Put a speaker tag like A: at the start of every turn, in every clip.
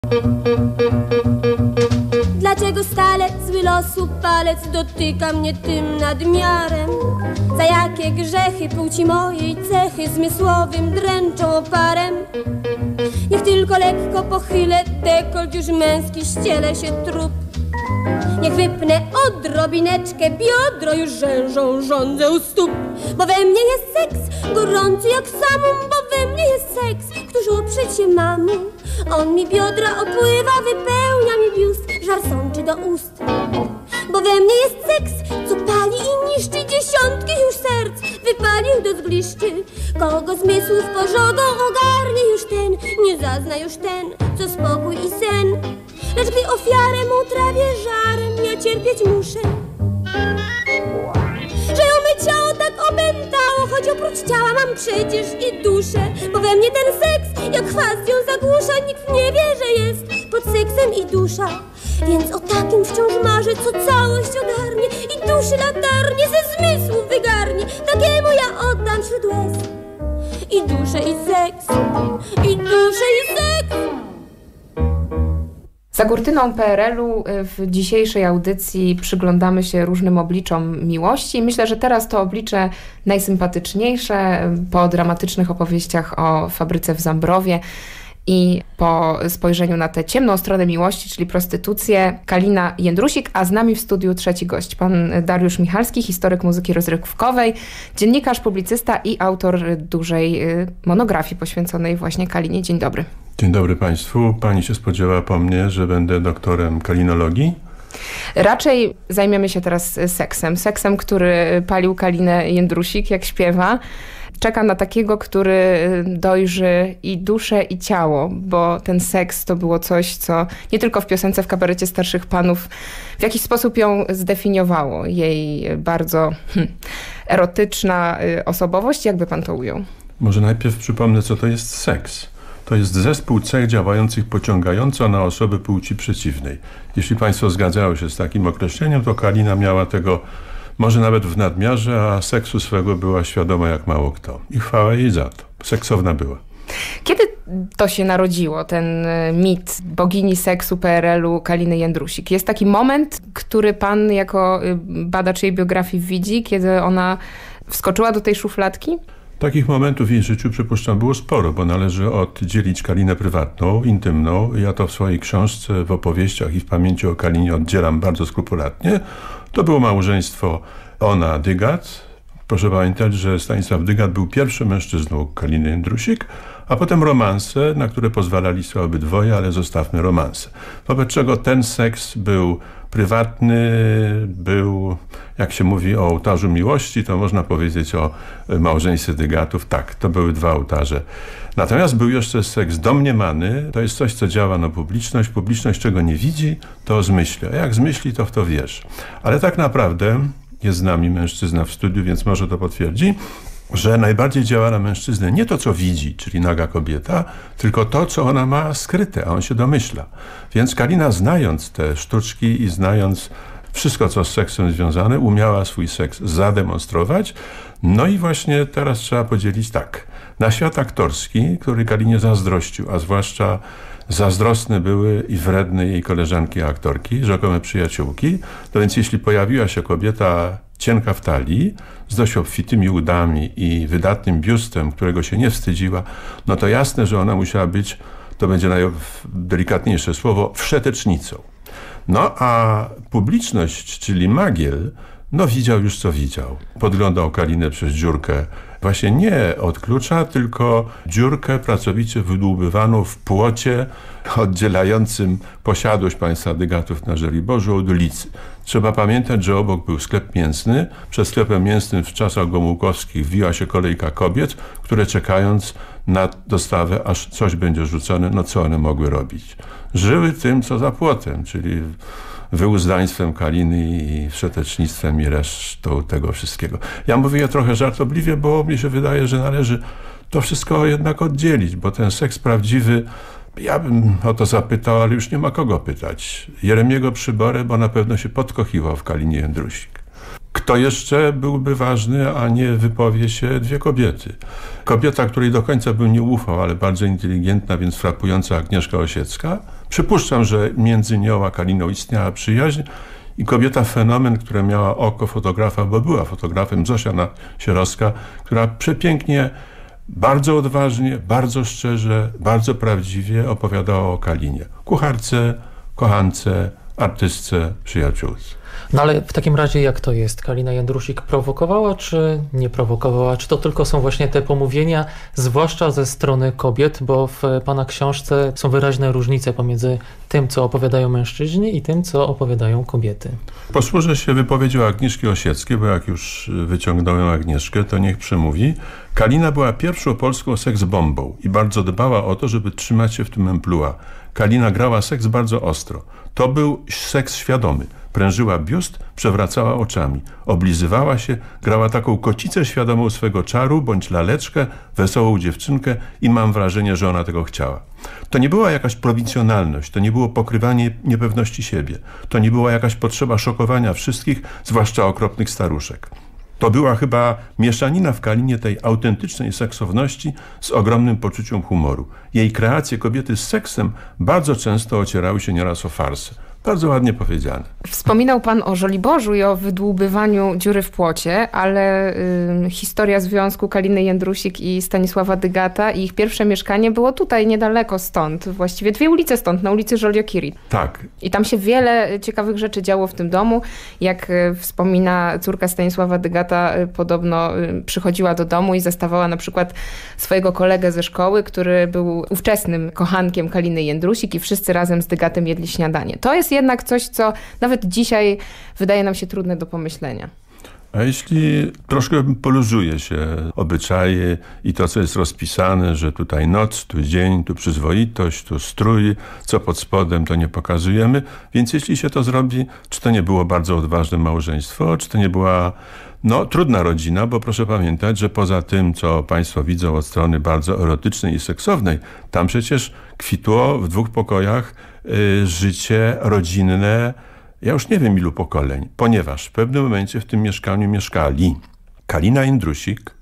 A: Dlaczego stale zły losu palec dotyka mnie tym nadmiarem? Za jakie grzechy płci mojej cechy zmysłowym dręczą oparem? Niech tylko lekko pochylę dekolt, już męski ściele się trup. Niech wypnę odrobineczkę biodro, już rzężą żądzę u stóp. Bo we mnie jest seks gorący jak samum, bo we mnie jest seks, któż oprzeć się mamu. On mi biodra opływa, wypełnia mi biust, żar sączy do ust. Bo we mnie jest seks, co pali i niszczy dziesiątki już serc. Wypalił do zgliszczy, kogo zmysłów pożogą ogarnie już ten, nie zazna już ten, co spokój i sen. Lecz gdy ofiarę mu trawię żarem, ja cierpieć muszę. Że ją me ciało tak opętało, choć oprócz ciała mam przecież i duszę. Bo we mnie ten seks, jak chwast ją zagłusza, nikt nie wie, że jest pod seksem i dusza. Więc o takim wciąż marzę, co całość ogarnie i duszy latarnie ze zmysłów wygarnie. Takiemu ja oddam wśród łez i duszę i seks, i duszę i seks.
B: Za kurtyną PRL-u w dzisiejszej audycji przyglądamy się różnym obliczom miłości i myślę, że teraz to oblicze najsympatyczniejsze po dramatycznych opowieściach o fabryce w Zambrowie i po spojrzeniu na tę ciemną stronę miłości, czyli prostytucję, Kalina Jędrusik, a z nami w studiu trzeci gość, pan Dariusz Michalski, historyk muzyki rozrywkowej, dziennikarz, publicysta i autor dużej monografii poświęconej właśnie Kalinie. Dzień dobry.
C: Dzień dobry Państwu. Pani się spodziewa po mnie, że będę doktorem kalinologii?
B: Raczej zajmiemy się teraz seksem, który palił Kalinę Jędrusik, jak śpiewa. Czeka na takiego, który dojrzy i duszę, i ciało, bo ten seks to było coś, co nie tylko w piosence w kabarecie starszych panów w jakiś sposób ją zdefiniowało. Jej bardzo erotyczna osobowość. Jakby pan to ujął?
C: Może najpierw przypomnę, co to jest seks. To jest zespół cech działających pociągająco na osoby płci przeciwnej. Jeśli Państwo zgadzają się z takim określeniem, to Kalina miała tego może nawet w nadmiarze, a seksu swego była świadoma jak mało kto. I chwała jej za to. Seksowna była.
B: Kiedy to się narodziło, ten mit bogini seksu PRL-u Kaliny Jędrusik? Jest taki moment, który pan jako badacz jej biografii widzi, kiedy ona wskoczyła do tej szufladki?
C: Takich momentów w jej życiu, przypuszczam, było sporo, bo należy oddzielić Kalinę prywatną, intymną. Ja to w swojej książce, w opowieściach i w pamięci o Kalinie oddzielam bardzo skrupulatnie. To było małżeństwo Ona-Dygat. Proszę pamiętać, że Stanisław Dygat był pierwszym mężczyzną Kaliny Jędrusik, a potem romanse, na które pozwalali sobie obydwoje, ale zostawmy romanse. Wobec czego ten seks był prywatny, był, jak się mówi o ołtarzu miłości, to można powiedzieć o małżeństwie Dygatów. Tak, to były dwa ołtarze. Natomiast był jeszcze seks domniemany. To jest coś, co działa na publiczność. Publiczność, czego nie widzi, to zmyśli. A jak zmyśli, to w to wierzy. Ale tak naprawdę jest z nami mężczyzna w studiu, więc może to potwierdzi, że najbardziej działa na mężczyznę nie to, co widzi, czyli naga kobieta, tylko to, co ona ma skryte, a on się domyśla. Więc Kalina, znając te sztuczki i znając wszystko, co z seksem związane, umiała swój seks zademonstrować. No i właśnie teraz trzeba podzielić tak. Na świat aktorski, który Kalinie zazdrościł, a zwłaszcza zazdrosne były i wredne jej koleżanki aktorki, rzekome przyjaciółki. To więc jeśli pojawiła się kobieta cienka w talii, z dość obfitymi udami i wydatnym biustem, którego się nie wstydziła, no to jasne, że ona musiała być, to będzie najdelikatniejsze słowo, wszetecznicą. No a publiczność, czyli Magiel, no widział już co widział. Podglądał Kalinę przez dziurkę, właśnie nie od klucza, tylko dziurkę pracowicie wydłubywaną w płocie oddzielającym posiadłość państwa Dygatów na Żoliborzu od ulicy. Trzeba pamiętać, że obok był sklep mięsny. Przed sklepem mięsnym w czasach Gomułkowskich wiła się kolejka kobiet, które czekając na dostawę, aż coś będzie rzucone, no co one mogły robić? Żyły tym, co za płotem, czyli wyuzdaństwem Kaliny i wszetecznictwem i resztą tego wszystkiego. Ja mówię trochę żartobliwie, bo mi się wydaje, że należy to wszystko jednak oddzielić, bo ten seks prawdziwy, ja bym o to zapytał, ale już nie ma kogo pytać. Jeremiego Przyborę, bo na pewno się podkochiwał w Kalinie Jędrusik. Kto jeszcze byłby ważny, a nie wypowie się dwie kobiety? Kobieta, której do końca bym nie ufał, ale bardzo inteligentna, więc frapująca Agnieszka Osiecka, Przypuszczam, że między nią a Kaliną istniała przyjaźń i kobieta fenomen, która miała oko fotografa, bo była fotografem, Zosia Sierowska, która przepięknie, bardzo odważnie, bardzo szczerze, bardzo prawdziwie opowiadała o Kalinie. Kucharce, kochance, artystce, przyjaciółce.
D: No ale w takim razie jak to jest? Kalina Jędrusik prowokowała, czy nie prowokowała? Czy to tylko są właśnie te pomówienia, zwłaszcza ze strony kobiet, bo w pana książce są wyraźne różnice pomiędzy tym, co opowiadają mężczyźni i tym, co opowiadają kobiety.
C: Posłużę się wypowiedzią Agnieszki Osieckiej, bo jak już wyciągnąłem Agnieszkę, to niech przemówi. Kalina była pierwszą polską seksbombą i bardzo dbała o to, żeby trzymać się w tym emploi. Kalina grała seks bardzo ostro. To był seks świadomy. Prężyła biust, przewracała oczami. Oblizywała się, grała taką kocicę świadomą swego czaru, bądź laleczkę, wesołą dziewczynkę i mam wrażenie, że ona tego chciała. To nie była jakaś prowincjonalność, to nie było pokrywanie niepewności siebie. To nie była jakaś potrzeba szokowania wszystkich, zwłaszcza okropnych staruszek. To była chyba mieszanina w Kalinie tej autentycznej seksowności z ogromnym poczuciem humoru. Jej kreacje kobiety z seksem bardzo często ocierały się nieraz o farsę. Bardzo ładnie powiedziane.
B: Wspominał pan o Żoliborzu i o wydłubywaniu dziury w płocie, ale historia związku Kaliny Jędrusik i Stanisława Dygata i ich pierwsze mieszkanie było tutaj niedaleko stąd, właściwie 2 ulice stąd, na ulicy Joliot-Curie.
C: Tak.
B: I tam się wiele ciekawych rzeczy działo w tym domu. Jak wspomina córka Stanisława Dygata, podobno przychodziła do domu i zastawała na przykład swojego kolegę ze szkoły, który był ówczesnym kochankiem Kaliny Jędrusik i wszyscy razem z Dygatem jedli śniadanie. To jest jednak coś, co nawet dzisiaj wydaje nam się trudne do pomyślenia.
C: A jeśli troszkę poluzuje się obyczaje i to, co jest rozpisane, że tutaj noc, tu dzień, tu przyzwoitość, tu strój, co pod spodem, to nie pokazujemy. Więc jeśli się to zrobi, czy to nie było bardzo odważne małżeństwo, czy to nie była trudna rodzina, bo proszę pamiętać, że poza tym, co państwo widzą od strony bardzo erotycznej i seksownej, tam przecież kwitło w 2 pokojach życie rodzinne, ja już nie wiem ilu pokoleń, ponieważ w pewnym momencie w tym mieszkaniu mieszkali Kalina Jędrusik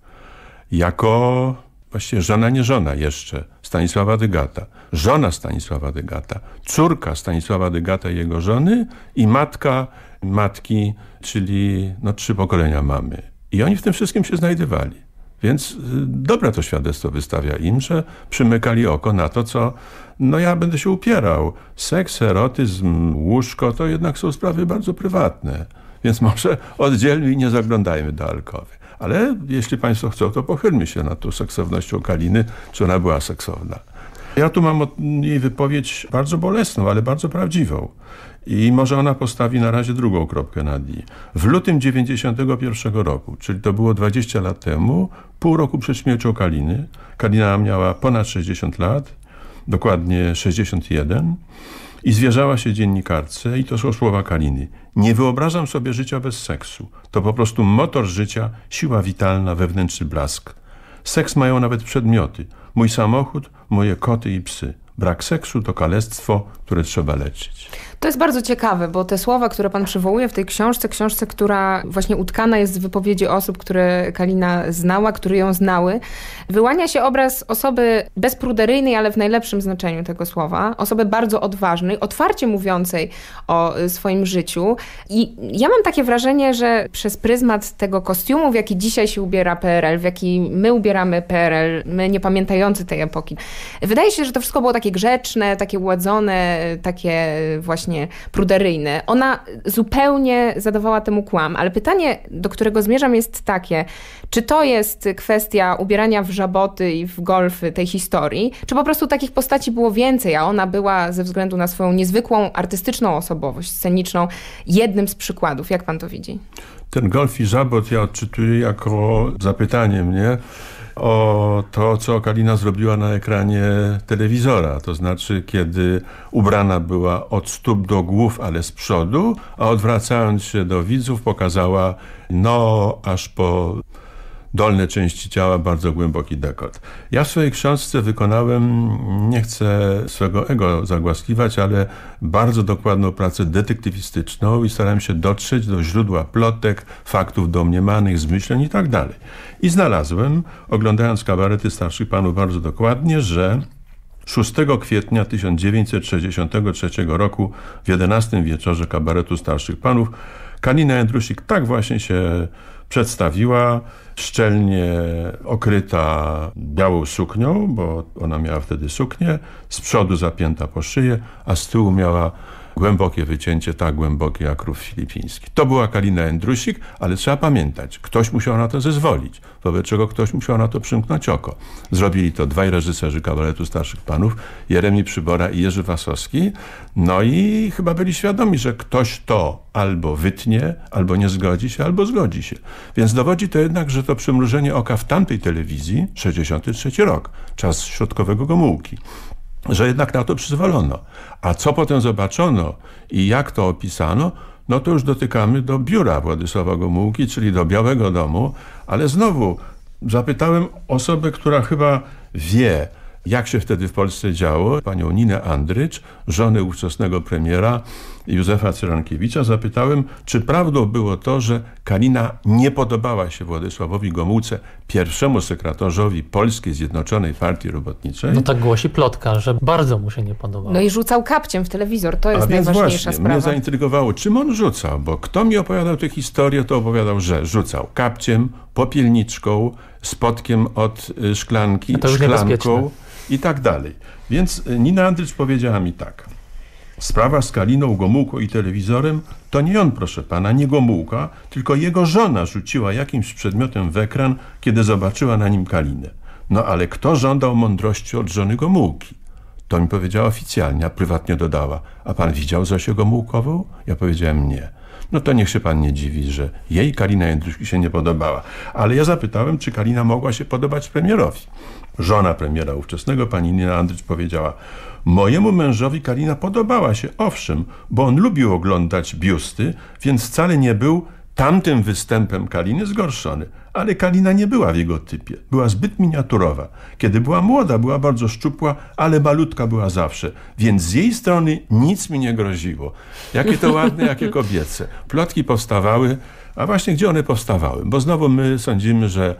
C: jako właściwie żona, nie żona jeszcze Stanisława Dygata, żona Stanisława Dygata, córka Stanisława Dygata i jego żony i matka matki, czyli 3 pokolenia mamy. I oni w tym wszystkim się znajdywali. Więc dobre to świadectwo wystawia im, że przymykali oko na to, co ja będę się upierał. Seks, erotyzm, łóżko to jednak są sprawy bardzo prywatne. Więc może oddzielmy i nie zaglądajmy do alkowy. Ale jeśli państwo chcą, to pochylmy się nad tą seksownością Kaliny, czy ona była seksowna. Ja tu mam od jej wypowiedź bardzo bolesną, ale bardzo prawdziwą. I może ona postawi na razie drugą kropkę nad i. W lutym 1991 roku, czyli to było 20 lat temu, pół roku przed śmiercią Kaliny, Kalina miała ponad 60 lat, dokładnie 61, i zwierzała się dziennikarce i to są słowa Kaliny. Nie wyobrażam sobie życia bez seksu. To po prostu motor życia, siła witalna, wewnętrzny blask. Seks mają nawet przedmioty. Mój samochód, moje koty i psy. Brak seksu to kalectwo, które trzeba leczyć.
B: To jest bardzo ciekawe, bo te słowa, które pan przywołuje w tej książce, która właśnie utkana jest z wypowiedzi osób, które Kalina znała, które ją znały, wyłania się obraz osoby bezpruderyjnej, ale w najlepszym znaczeniu tego słowa, osoby bardzo odważnej, otwarcie mówiącej o swoim życiu. I ja mam takie wrażenie, że przez pryzmat tego kostiumu, w jaki dzisiaj się ubiera PRL, w jaki my ubieramy PRL, my nie pamiętający tej epoki, wydaje się, że to wszystko było takie grzeczne, takie uładzone, takie właśnie pruderyjne. Ona zupełnie zadawała temu kłam, ale pytanie, do którego zmierzam, jest takie, czy to jest kwestia ubierania w żaboty i w golfy tej historii, czy po prostu takich postaci było więcej, a ona była ze względu na swoją niezwykłą artystyczną osobowość sceniczną jednym z przykładów. Jak pan to widzi?
C: Ten golf i żabot ja odczytuję jako zapytanie mnie o to, co Kalina zrobiła na ekranie telewizora. To znaczy, kiedy ubrana była od stóp do głów, ale z przodu, a odwracając się do widzów pokazała aż po dolne części ciała bardzo głęboki dekolt. Ja w swojej książce wykonałem, nie chcę swego ego zagłaskiwać, ale bardzo dokładną pracę detektywistyczną i starałem się dotrzeć do źródła plotek, faktów domniemanych, zmyśleń i tak dalej. I znalazłem, oglądając kabarety starszych panów bardzo dokładnie, że 6 kwietnia 1963 roku w 11 wieczorze kabaretu Starszych Panów Kalina Jędrusik tak właśnie się przedstawiła, szczelnie okryta białą suknią, bo ona miała wtedy suknię, z przodu zapięta po szyję, a z tyłu miała głębokie wycięcie, tak głębokie jak rów filipiński. To była Kalina Jędrusik, ale trzeba pamiętać, ktoś musiał na to zezwolić, wobec czego ktoś musiał na to przymknąć oko. Zrobili to dwaj reżyserzy kabaretu Starszych Panów, Jeremi Przybora i Jerzy Wasowski, no i chyba byli świadomi, że ktoś to albo wytnie, albo nie zgodzi się, albo zgodzi się. Więc dowodzi to jednak, że to przymrużenie oka w tamtej telewizji, 63 rok, czas środkowego Gomułki, że jednak na to przyzwolono. A co potem zobaczono i jak to opisano, no to już dotykamy do biura Władysława Gomułki, czyli do Białego Domu, ale znowu zapytałem osobę, która chyba wie, jak się wtedy w Polsce działo, panią Ninę Andrycz, żonę ówczesnego premiera Józefa Cyrankiewicza. Zapytałem, czy prawdą było to, że Kalina nie podobała się Władysławowi Gomułce, pierwszemu sekretarzowi Polskiej Zjednoczonej Partii Robotniczej.
D: No tak głosi plotka, że bardzo mu się nie podobało.
B: No i rzucał kapciem w telewizor, to jest najważniejsza
C: właśnie,
B: sprawa.
C: Mnie zaintrygowało, czym on rzucał, bo kto mi opowiadał tę historię, to opowiadał, że rzucał kapciem, popielniczką, spotkiem od szklanki, szklanką i tak dalej. Więc Nina Andrycz powiedziała mi tak. Sprawa z Kaliną, Gomułką i telewizorem to nie on, proszę pana, nie Gomułka, tylko jego żona rzuciła jakimś przedmiotem w ekran, kiedy zobaczyła na nim Kalinę. No ale kto żądał mądrości od żony Gomułki? To mi powiedziała oficjalnie, a prywatnie dodała. A pan widział Zosię Gomułkową? Ja powiedziałem nie. No to niech się pan nie dziwi, że jej Kalina Jędrusik się nie podobała. Ale ja zapytałem, czy Kalina mogła się podobać premierowi. Żona premiera ówczesnego, pani Nina Andrycz, powiedziała: mojemu mężowi Kalina podobała się, owszem, bo on lubił oglądać biusty, więc wcale nie był tamtym występem Kaliny zgorszony. Ale Kalina nie była w jego typie. Była zbyt miniaturowa. Kiedy była młoda, była bardzo szczupła, ale malutka była zawsze. Więc z jej strony nic mi nie groziło. Jakie to ładne, jakie kobiece. Plotki powstawały, a właśnie gdzie one powstawały? Bo znowu my sądzimy, że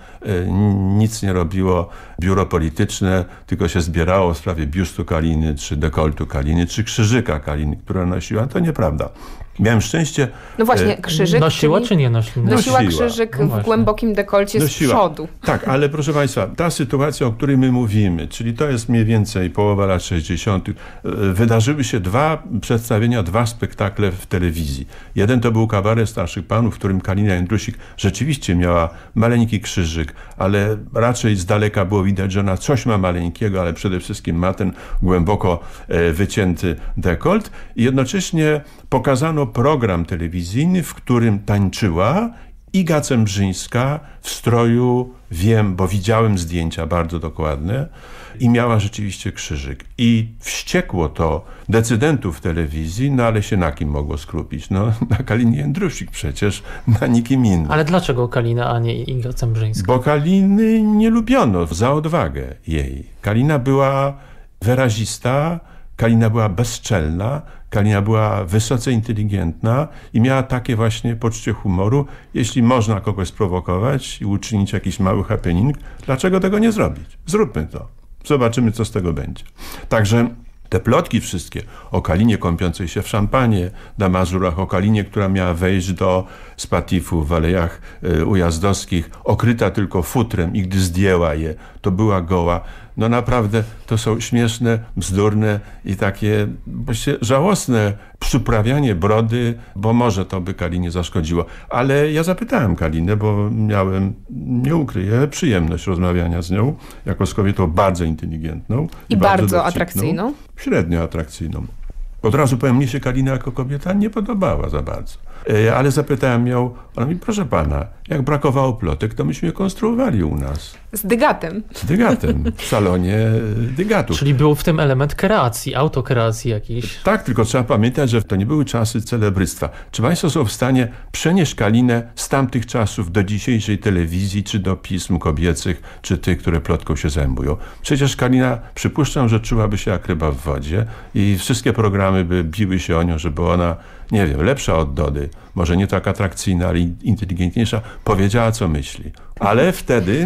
C: nic nie robiło biuro polityczne, tylko się zbierało w sprawie biustu Kaliny, czy dekoltu Kaliny, czy krzyżyka Kaliny, która nosiła. To nieprawda. Miałem szczęście...
B: No właśnie, krzyżyk...
D: Nosiła czy nie nosiła?
B: Nosiła krzyżyk w głębokim dekolcie z przodu.
C: Tak, ale proszę państwa, ta sytuacja, o której my mówimy, czyli to jest mniej więcej połowa lat 60., wydarzyły się dwa przedstawienia, dwa spektakle w telewizji. Jeden to był kabaret Starszych Panów, w którym Kalina Jędrusik rzeczywiście miała maleńki krzyżyk, ale raczej z daleka było widać, że ona coś ma maleńkiego, ale przede wszystkim ma ten głęboko wycięty dekolt. I jednocześnie pokazano program telewizyjny, w którym tańczyła Iga Cembrzyńska w stroju, wiem, bo widziałem zdjęcia bardzo dokładne, i miała rzeczywiście krzyżyk. I wściekło to decydentów telewizji, no ale się na kim mogło skrupić? No na Kalinie Jędrusik przecież, na nikim innym.
D: Ale dlaczego Kalina, a nie Iga Cembrzyńska?
C: Bo Kaliny nie lubiono za odwagę jej. Kalina była wyrazista, Kalina była bezczelna, Kalina była wysoce inteligentna i miała takie właśnie poczucie humoru. Jeśli można kogoś sprowokować i uczynić jakiś mały happening, dlaczego tego nie zrobić? Zróbmy to. Zobaczymy, co z tego będzie. Także te plotki wszystkie o Kalinie kąpiącej się w szampanie na Mazurach, o Kalinie, która miała wejść do Spatifu w Alejach Ujazdowskich, okryta tylko futrem i gdy zdjęła je, to była goła. No naprawdę to są śmieszne, bzdurne i takie właściwie żałosne przyprawianie brody, bo może to by Kalinie zaszkodziło. Ale ja zapytałem Kalinę, bo miałem, nie ukryję, przyjemność rozmawiania z nią, jako z kobietą bardzo inteligentną.
B: I bardzo atrakcyjną.
C: Średnio atrakcyjną. Od razu powiem, mnie się Kalina jako kobieta nie podobała za bardzo. Ale zapytałem ją, ona mi: proszę pana, jak brakowało plotek, to myśmy je konstruowali u nas.
B: Z dygatem.
C: Z dygatem, w salonie dygatów.
D: Czyli był w tym element kreacji, autokreacji jakiejś.
C: Tak, tylko trzeba pamiętać, że to nie były czasy celebrystwa. Czy państwo są w stanie przenieść Kalinę z tamtych czasów do dzisiejszej telewizji, czy do pism kobiecych, czy tych, które plotką się zajmują? Przecież Kalina, przypuszczam, że czułaby się jak ryba w wodzie i wszystkie programy by biły się o nią, żeby ona, nie wiem, lepsza od Dody, może nie tak atrakcyjna, ale inteligentniejsza, powiedziała, co myśli. Ale wtedy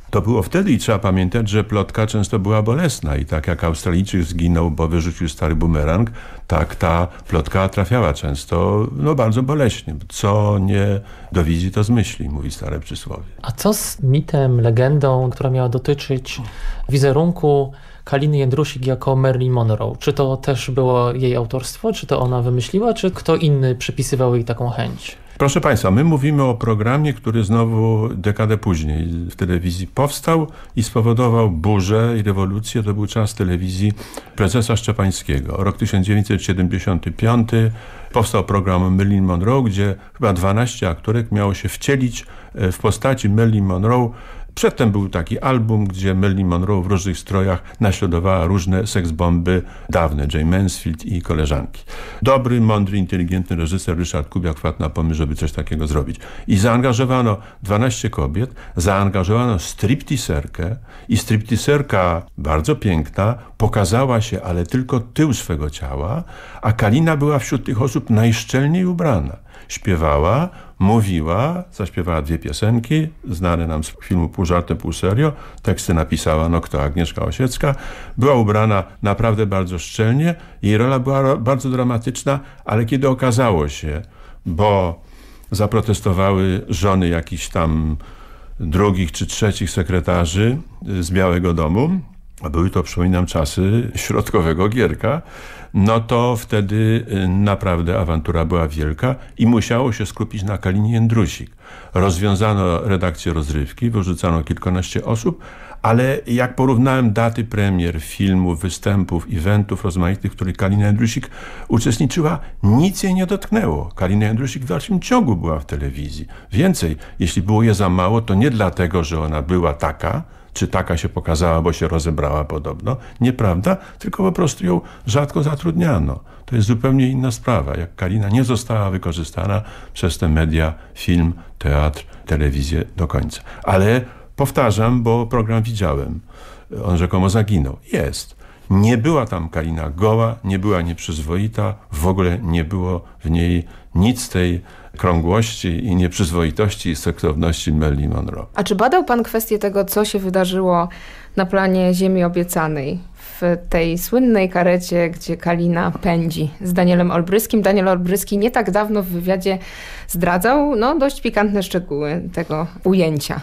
C: To było wtedy i trzeba pamiętać, że plotka często była bolesna i tak jak Australijczyk zginął, bo wyrzucił stary bumerang, tak ta plotka trafiała często bardzo boleśnie. Co nie dowidzi, to zmyśli, mówi stare przysłowie.
D: A co z mitem, legendą, która miała dotyczyć wizerunku Kaliny Jędrusik jako Marilyn Monroe? Czy to też było jej autorstwo? Czy to ona wymyśliła? Czy kto inny przypisywał jej taką chęć?
C: Proszę Państwa, my mówimy o programie, który znowu dekadę później w telewizji powstał i spowodował burzę i rewolucję. To był czas telewizji prezesa Szczepańskiego. Rok 1975 powstał program Marilyn Monroe, gdzie chyba 12 aktorek miało się wcielić w postaci Marilyn Monroe. Przedtem był taki album, gdzie Marilyn Monroe w różnych strojach naśladowała różne seksbomby dawne, Jay Mansfield i koleżanki. Dobry, mądry, inteligentny reżyser Ryszard Kubiak wpadł na pomysł, żeby coś takiego zrobić. I zaangażowano 12 kobiet, zaangażowano stripteaserkę i stripteaserka bardzo piękna pokazała się, ale tylko tył swego ciała, a Kalina była wśród tych osób najszczelniej ubrana. Śpiewała, mówiła, zaśpiewała 2 piosenki, znane nam z filmu Pół żartem, pół serio. Teksty napisała kto? Agnieszka Osiecka. Była ubrana naprawdę bardzo szczelnie. Jej rola była bardzo dramatyczna, ale kiedy okazało się, bo zaprotestowały żony jakichś tam drugich czy trzecich sekretarzy z Białego Domu, a były to, przypominam, czasy środkowego Gierka, to wtedy naprawdę awantura była wielka i musiało się skupić na Kalinie Jędrusik. Rozwiązano redakcję rozrywki, wyrzucano kilkanaście osób, ale jak porównałem daty premier, filmów, występów, eventów rozmaitych, w których Kalina Jędrusik uczestniczyła, nic jej nie dotknęło. Kalina Jędrusik w dalszym ciągu była w telewizji. Więcej, jeśli było je za mało, to nie dlatego, że ona była taka, czy taka się pokazała, bo się rozebrała podobno. Nieprawda, tylko po prostu ją rzadko zatrudniano. To jest zupełnie inna sprawa. Jak Kalina nie została wykorzystana przez te media, film, teatr, telewizję do końca. Ale powtarzam, bo program widziałem. On rzekomo zaginął. Jest. Nie była tam Kalina goła, nie była nieprzyzwoita, w ogóle nie było w niej nic z tej krągłości i nieprzyzwoitości i seksowności Marilyn Monroe.
B: A czy badał pan kwestię tego, co się wydarzyło na planie Ziemi Obiecanej? W tej słynnej karecie, gdzie Kalina pędzi z Danielem Olbryskim. Daniel Olbryski nie tak dawno w wywiadzie zdradzał dość pikantne szczegóły tego ujęcia.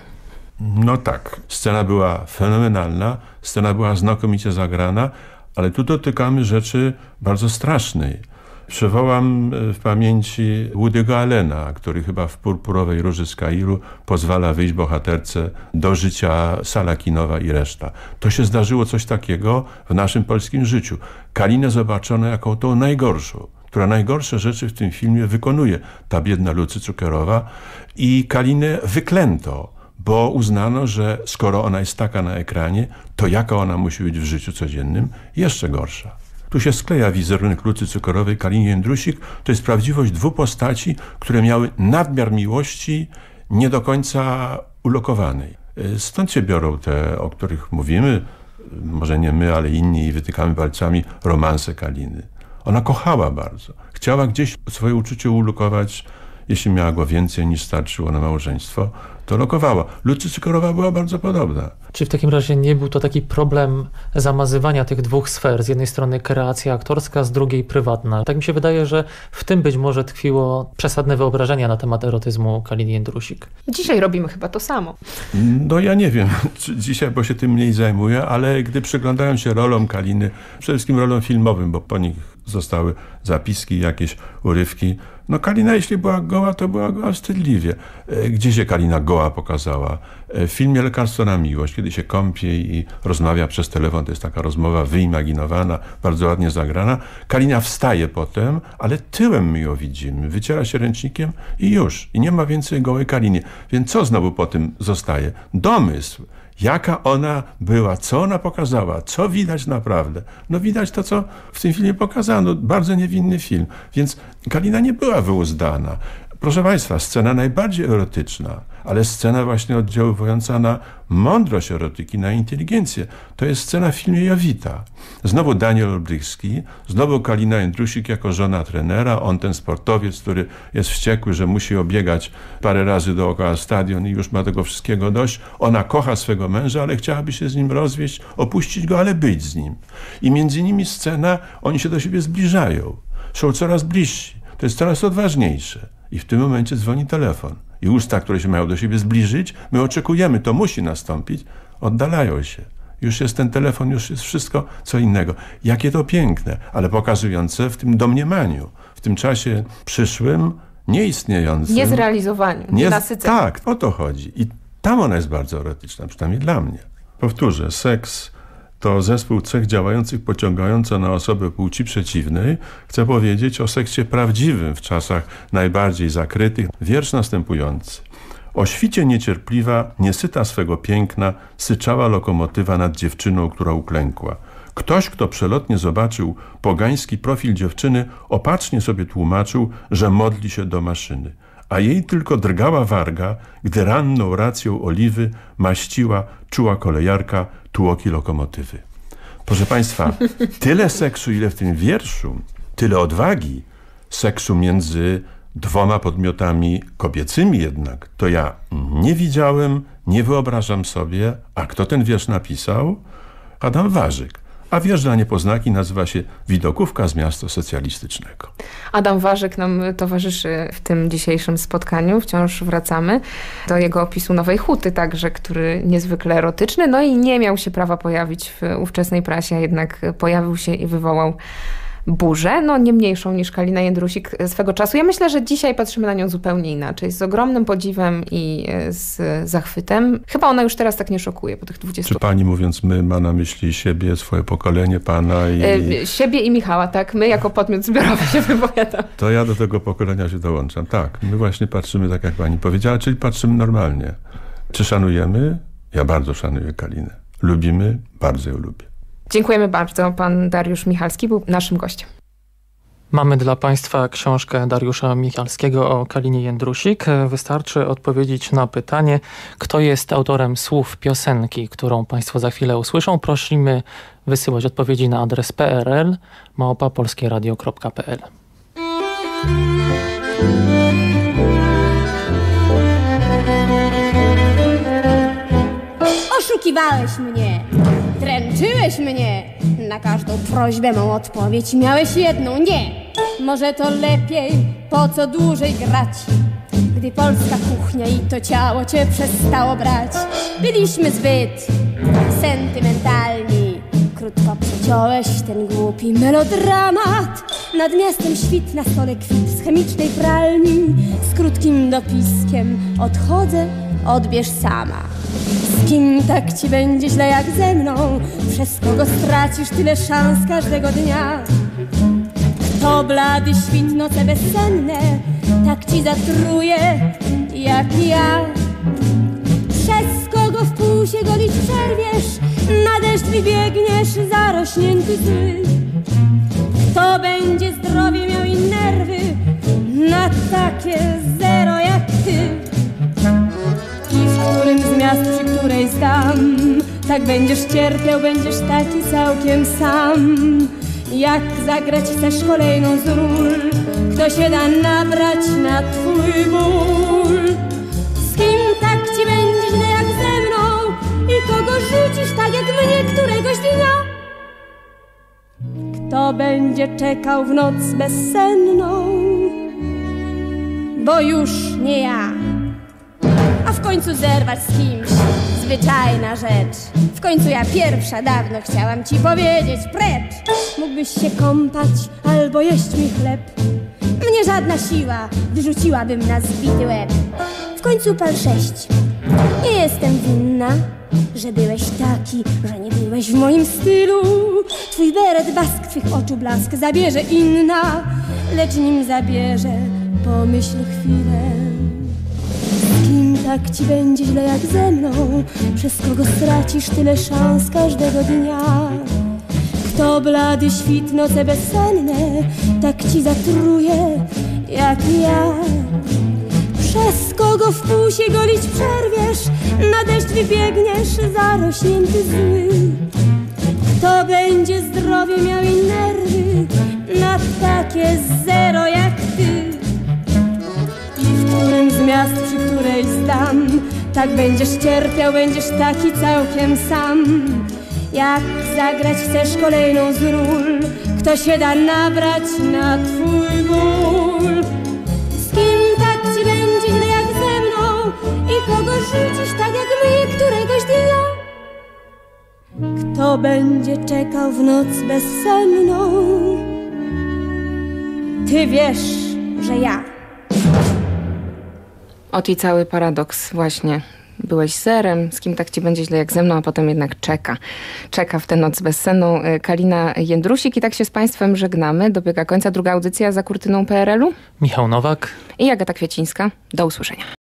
C: Tak, scena była fenomenalna, scena była znakomicie zagrana, ale tu dotykamy rzeczy bardzo strasznej. Przywołam w pamięci Woody'ego Allena, który chyba w Purpurowej Róży z Kairu pozwala wyjść bohaterce do życia, sala kinowa i reszta. To się zdarzyło coś takiego w naszym polskim życiu. Kalinę zobaczono jako tą najgorszą, która najgorsze rzeczy w tym filmie wykonuje, ta biedna Lucy Cukierowa, i Kalinę wyklęto, bo uznano, że skoro ona jest taka na ekranie, to jaka ona musi być w życiu codziennym? Jeszcze gorsza. Tu się skleja wizerunek Lucy Cukierowej, Kaliny Jędrusik. To jest prawdziwość 2 postaci, które miały nadmiar miłości nie do końca ulokowanej. Stąd się biorą te, o których mówimy, może nie my, ale inni, i wytykamy palcami, romanse Kaliny. Ona kochała bardzo. Chciała gdzieś swoje uczucie ulokować. Jeśli miała go więcej niż starczyło na małżeństwo, to lokowała. Lucy Cukierowa była bardzo podobna.
D: Czy w takim razie nie był to taki problem zamazywania tych 2 sfer? Z jednej strony kreacja aktorska, z drugiej prywatna. Tak mi się wydaje, że w tym być może tkwiło przesadne wyobrażenia na temat erotyzmu Kaliny Jędrusik.
B: Dzisiaj robimy chyba to samo.
C: Ja nie wiem, czy dzisiaj, bo się tym mniej zajmuję, ale gdy przyglądałem się rolom Kaliny, przede wszystkim rolom filmowym, bo po nich zostały zapiski, jakieś urywki. Kalina, jeśli była goła, to była goła wstydliwie. Gdzie się Kalina goła pokazała? W filmie Lekarstwo na miłość, kiedy się kąpie i rozmawia przez telefon, to jest taka rozmowa wyimaginowana, bardzo ładnie zagrana. Kalina wstaje potem, ale tyłem my ją widzimy. Wyciera się ręcznikiem i już. I nie ma więcej gołej Kaliny. Więc co znowu po tym zostaje? Domysł. Jaka ona była, co ona pokazała, co widać naprawdę. Widać to, co w tym filmie pokazano. Bardzo niewinny film. Więc Kalina nie była wyuzdana. Proszę Państwa, scena najbardziej erotyczna, ale scena właśnie oddziaływująca na mądrość erotyki, na inteligencję. To jest scena w filmie Jowita. Znowu Daniel Olbrychski, znowu Kalina Jędrusik jako żona trenera, on ten sportowiec, który jest wściekły, że musi obiegać parę razy dookoła stadion i już ma tego wszystkiego dość. Ona kocha swego męża, ale chciałaby się z nim rozwieść, opuścić go, ale być z nim. I między nimi scena, oni się do siebie zbliżają, są coraz bliżsi, to jest coraz odważniejsze. I w tym momencie dzwoni telefon. I usta, które się mają do siebie zbliżyć, my oczekujemy, to musi nastąpić, oddalają się. Już jest ten telefon, już jest wszystko co innego. Jakie to piękne, ale pokazujące w tym domniemaniu, w tym czasie przyszłym, nieistniejącym.
B: Niezrealizowaniu, nienasyceniu.
C: Tak, o to chodzi. I tam ona jest bardzo erotyczna, przynajmniej dla mnie. Powtórzę, seks to zespół cech działających pociągająco na osobę płci przeciwnej. Chcę powiedzieć o seksie prawdziwym w czasach najbardziej zakrytych. Wiersz następujący. O świcie niecierpliwa, niesyta swego piękna, syczała lokomotywa nad dziewczyną, która uklękła. Ktoś, kto przelotnie zobaczył pogański profil dziewczyny, opatrznie sobie tłumaczył, że modli się do maszyny. A jej tylko drgała warga, gdy ranną racją oliwy maściła, czuła kolejarka, tłoki lokomotywy. Proszę Państwa, tyle seksu, ile w tym wierszu, tyle odwagi, seksu między dwoma podmiotami kobiecymi jednak, to ja nie widziałem, nie wyobrażam sobie. A kto ten wiersz napisał? Adam Warzyk. A wiersz dla niepoznaki nazywa się Widokówka z miasta socjalistycznego.
B: Adam Warzyk nam towarzyszy w tym dzisiejszym spotkaniu. Wciąż wracamy do jego opisu Nowej Huty także, który niezwykle erotyczny, no i nie miał się prawa pojawić w ówczesnej prasie, a jednak pojawił się i wywołał burzę, no nie mniejszą niż Kalina Jędrusik swego czasu. Ja myślę, że dzisiaj patrzymy na nią zupełnie inaczej, z ogromnym podziwem i z zachwytem. Chyba ona już teraz tak nie szokuje po tych 20
C: Czy pani, mówiąc my, ma na myśli siebie, swoje pokolenie, pana i...
B: Siebie i Michała, tak. My jako podmiot zbiorowy się wypowiadam.
C: To ja do tego pokolenia się dołączam. Tak, my właśnie patrzymy tak, jak pani powiedziała, czyli patrzymy normalnie. Czy szanujemy? Ja bardzo szanuję Kalinę. Lubimy? Bardzo ją lubię.
B: Dziękujemy bardzo. Pan Dariusz Michalski był naszym gościem.
D: Mamy dla Państwa książkę Dariusza Michalskiego o Kalinie Jędrusik. Wystarczy odpowiedzieć na pytanie, kto jest autorem słów piosenki, którą Państwo za chwilę usłyszą. Prosimy wysyłać odpowiedzi na adres prl@polskieradio.pl.
A: Oszukiwałeś mnie, dręczyłeś mnie. Na każdą prośbę mą odpowiedź miałeś jedną: nie. Może to lepiej, po co dłużej grać, gdy polska kuchnia i to ciało cię przestało brać. Byliśmy zbyt sentymentalni. Krótko przeciąłeś ten głupi melodramat. Nad miastem świt, na stole kwit z chemicznej pralni. Z krótkim dopiskiem: odchodzę, odbierz sama. Z kim tak ci będzie źle jak ze mną? Przez kogo stracisz tyle szans każdego dnia? Kto blady świt, noce bezsenne tak ci zatruje jak ja? Przez kogo w pół się golić przerwiesz? Na deszcz wybiegniesz zarośnięty zły. Kto będzie zdrowie miał i nerwy na takie zero jak ty? I w którym z miast, przy której stam, tak będziesz cierpiał, będziesz taki całkiem sam. Jak zagrać chcesz kolejną z ról? Kto się da nabrać na twój ból? Z kim tak ci będzie źle jak ze mną? I kogo rzucisz tak jak mnie któregoś dnia? Kto będzie czekał w noc bezsenną? Bo już nie ja. A w końcu zerwać z kimś, zwyczajna rzecz. W końcu ja pierwsza dawno chciałam ci powiedzieć: precz. Mógłbyś się kąpać albo jeść mi chleb. Mnie żadna siła wyrzuciłabym na zbity łeb. W końcu pal 6. Nie jestem winna, że byłeś taki, że nie byłeś w moim stylu. Twój beret, blask twych oczu blask zabierze inna. Lecz nim zabierze, pomyśl chwilę. Z kim tak ci będzie źle jak ze mną? Przez kogo stracisz tyle szans każdego dnia? Kto blady świt, noce bezsenne tak ci zatruje jak ja? Kogo w pół się golić przerwiesz, na deszcz wybiegniesz zarośnięty zły. Kto będzie zdrowie miał i nerwy na takie zero jak ty. I w którym z miast, przy której zdam, tak będziesz cierpiał, będziesz taki całkiem sam. Jak zagrać chcesz kolejną z ról, kto się da nabrać na twój ból. Z kim tak ci będzie źle jak ze mną i kogo rzucisz tak jak my któregoś dnia. Kto będzie czekał w noc bezsenną, ty wiesz, że ja.
B: Oto i cały paradoks właśnie. Byłeś zerem, z kim tak ci będzie źle jak ze mną, a potem jednak czeka w tę noc bezsenną. Kalina Jędrusik i tak się z Państwem żegnamy. Dobiega końca druga audycja Za kurtyną PRL-u.
D: Michał Nowak
B: I Agata Kwiecińska. Do usłyszenia.